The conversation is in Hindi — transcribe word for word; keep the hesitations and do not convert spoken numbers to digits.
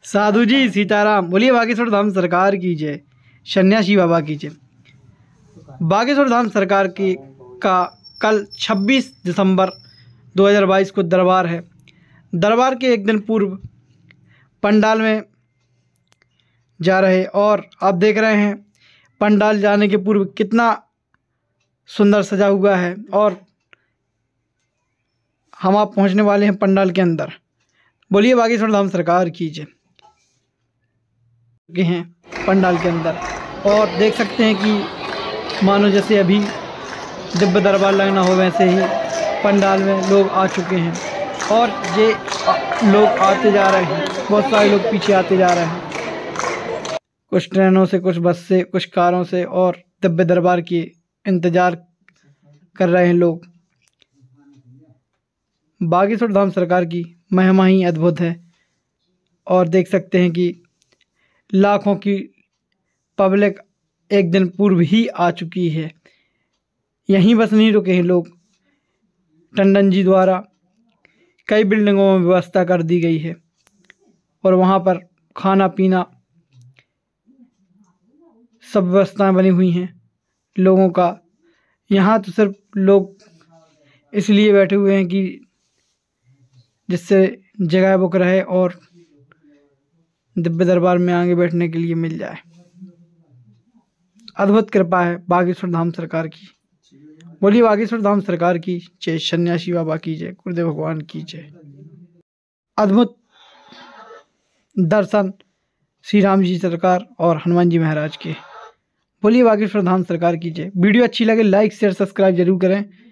साधु जी सीताराम, बोलिए बागेश्वर धाम सरकार की जय। सन्यासी बाबा की जय। बागेश्वर धाम सरकार की का कल छब्बीस दिसंबर दो हज़ार बाईस को दरबार है। दरबार के एक दिन पूर्व पंडाल में जा रहे और आप देख रहे हैं पंडाल जाने के पूर्व कितना सुंदर सजा हुआ है और हम आप पहुंचने वाले हैं पंडाल के अंदर। बोलिए बागेश्वर धाम सरकार की जय। के हैं पंडाल के अंदर और देख सकते हैं कि मानो जैसे अभी दिव्य दरबार लगना हो वैसे ही पंडाल में लोग आ चुके हैं और ये लोग आते जा रहे हैं। बहुत सारे लोग पीछे आते जा रहे हैं, कुछ ट्रेनों से, कुछ बस से, कुछ कारों से, और दिव्य दरबार की इंतज़ार कर रहे हैं लोग। बागेश्वर धाम सरकार की महिमा ही अद्भुत है और देख सकते हैं कि लाखों की पब्लिक एक दिन पूर्व ही आ चुकी है। यहीं बस नहीं रुके हैं लोग, टंडन जी द्वारा कई बिल्डिंगों में व्यवस्था कर दी गई है और वहाँ पर खाना पीना सब व्यवस्थाएं बनी हुई हैं लोगों का। यहाँ तो सिर्फ लोग इसलिए बैठे हुए हैं कि जिससे जगह बुक रहे और दिव्य दरबार में आगे बैठने के लिए मिल जाए। अद्भुत कृपा है बागेश्वर धाम सरकार की। बोलिए बागेश्वर धाम सरकार की जय। सन्यासी बाबा की जय। गुरुदेव भगवान की जय। अद्भुत दर्शन श्री राम जी सरकार और हनुमान जी महाराज के। बोलिए बागेश्वर धाम सरकार की जय। वीडियो अच्छी लगे लाइक शेयर सब्सक्राइब जरूर करें।